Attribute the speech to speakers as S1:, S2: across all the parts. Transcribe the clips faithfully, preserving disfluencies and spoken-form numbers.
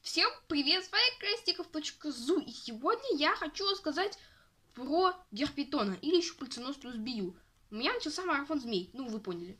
S1: Всем привет, с вами Крестиков.зу, и сегодня я хочу рассказать про герпетона, или еще пыльценосную змею. У меня начался марафон змей, ну вы поняли.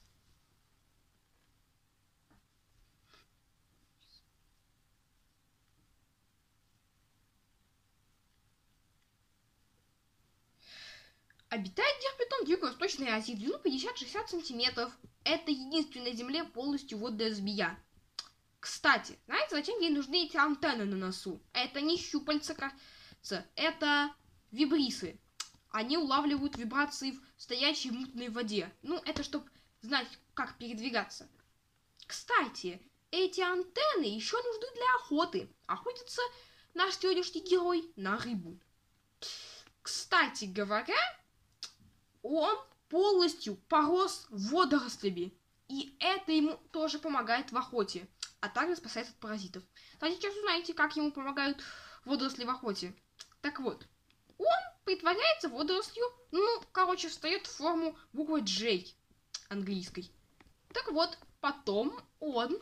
S1: Обитает герпетон в Юго-Восточной Азии, длину пятьдесят-шестьдесят сантиметров. Это единственная на Земле полностью водная змея. Кстати, знаете, зачем ей нужны эти антенны на носу? Это не щупальца, кажется, это вибрисы. Они улавливают вибрации в стоячей мутной воде. Ну, это чтобы знать, как передвигаться. Кстати, эти антенны еще нужны для охоты. Охотится наш сегодняшний герой на рыбу. Кстати говоря, он полностью порос водорослями. И это ему тоже помогает в охоте, а также спасает от паразитов. Кстати, сейчас узнаете, как ему помогают водоросли в охоте. Так вот, он притворяется водорослью, ну, короче, встает в форму буквы J английской. Так вот, потом он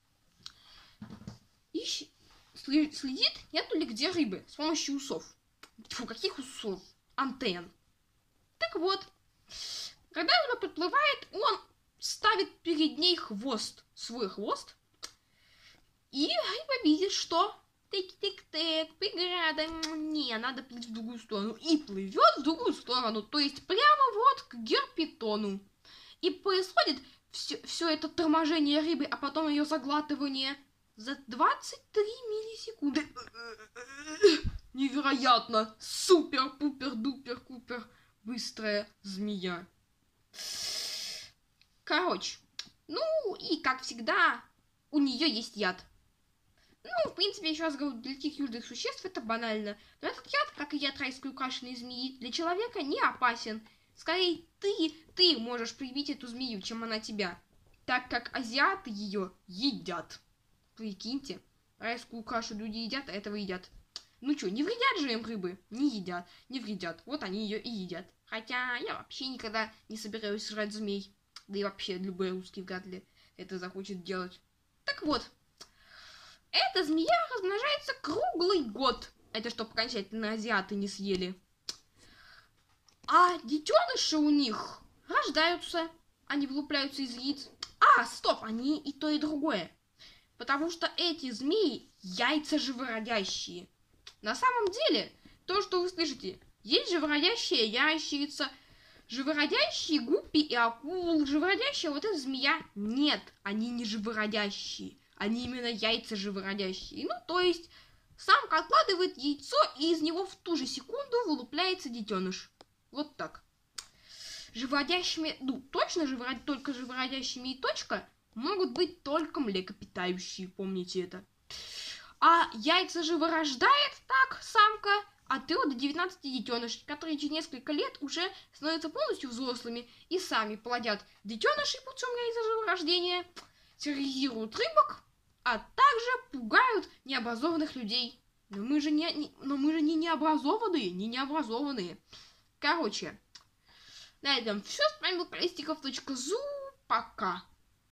S1: ищет, следит, нету ли где рыбы с помощью усов. Фу, каких усов? Антенн. Так вот, когда рыба подплывает, он ставит перед ней хвост, свой хвост, и рыба видит, что тык-тык-тык, преграда, не, надо плыть в другую сторону, и плывет в другую сторону, то есть прямо вот к герпетону. И происходит все, все это торможение рыбы, а потом ее заглатывание за двадцать три миллисекунды. Невероятно! Супер-пупер-дупер-купер быстрая змея. Короче, ну и как всегда, у нее есть яд. Ну, в принципе, еще раз говорю, для таких южных существ это банально. Но этот яд, как и яд райской украшенной змеи, для человека не опасен. Скорее, ты, ты можешь привить эту змею, чем она тебя. Так как азиаты ее едят. Прикиньте, райскую кашу люди едят, а этого едят. Ну что, не вредят же им рыбы? Не едят, не вредят. Вот они ее и едят. Хотя я вообще никогда не собираюсь жрать змей. Да и вообще любой русский вряд ли это захочет делать. Так вот, эта змея размножается круглый год. Это чтоб окончательно азиаты не съели. А детеныши у них рождаются. Они вылупляются из яиц. А, стоп, они и то, и другое. Потому что эти змеи яйца живородящие. На самом деле, то, что вы слышите, есть живородящая ящерица, живородящие гуппи и акул, живородящая вот эта змея. Нет, они не живородящие, они именно яйца живородящие. Ну, то есть, самка откладывает яйцо, и из него в ту же секунду вылупляется детеныш. Вот так. Живородящими, ну, точно живород... только живородящими и точка могут быть только млекопитающие, помните это. А яйца же вырождает так самка от трёх до девятнадцати детенышей, которые через несколько лет уже становятся полностью взрослыми и сами плодят детенышей путем яйцеживорождения, терроризируют рыбок, а также пугают необразованных людей. Но мы же не, не, но мы же не необразованные, не необразованные. Короче, на этом все. С вами был Крестиков.зу. Пока.